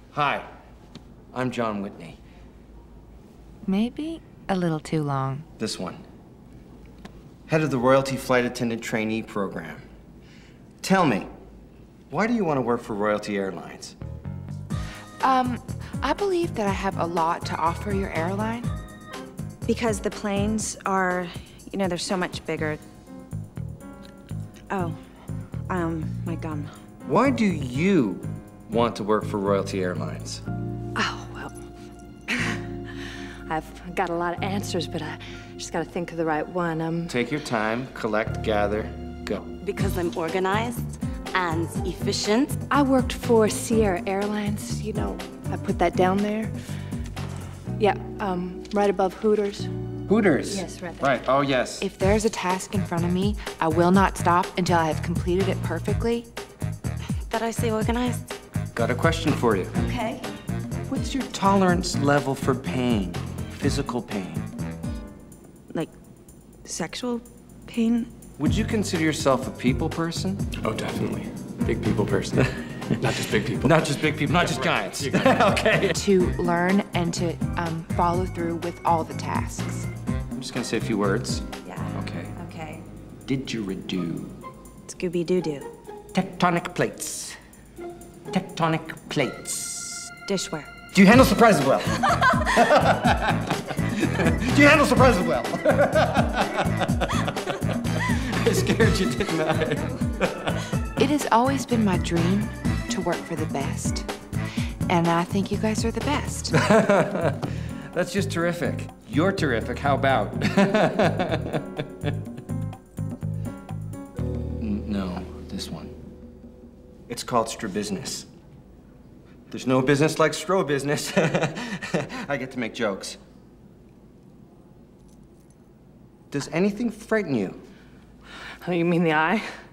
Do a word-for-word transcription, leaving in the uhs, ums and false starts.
Hi, I'm John Whitney. Maybe a little too long. This one. Head of the Royalty Flight Attendant Trainee Program. Tell me, why do you want to work for Royalty Airlines? Um, I believe that I have a lot to offer your airline. Because the planes are, you know, they're so much bigger. Oh, um, my gum. Why do you want to work for Royalty Airlines? Oh, well, I've got a lot of answers, but I just gotta think of the right one. Um, Take your time, collect, gather, go. Because I'm organized and efficient. I worked for Sierra Airlines, you know, I put that down there. Yeah, um, right above Hooters. Hooters? Yes, right there. Right, oh yes. If there's a task in front of me, I will not stop until I have completed it perfectly. Did I say organized? Got a question for you. Okay. What's your tolerance level for pain? Physical pain? Like, sexual pain? Would you consider yourself a people person? Oh, definitely. Big people person. Not just big people. Not just big people, not just giants. Okay. To learn and to um, follow through with all the tasks. I'm just gonna say a few words. Yeah. Okay. Okay. Didgeridoo. Scooby-Doo-Doo. Tectonic plates. Tectonic plates. Dishware. Do you handle surprises well? Do you handle surprises well? I scared you, didn't I? It has always been my dream to work for the best. And I think you guys are the best. That's just terrific. You're terrific. How about? No, this one. It's called Strabusiness. There's no business like stro business. I get to make jokes. Does anything frighten you? Oh, you mean the eye?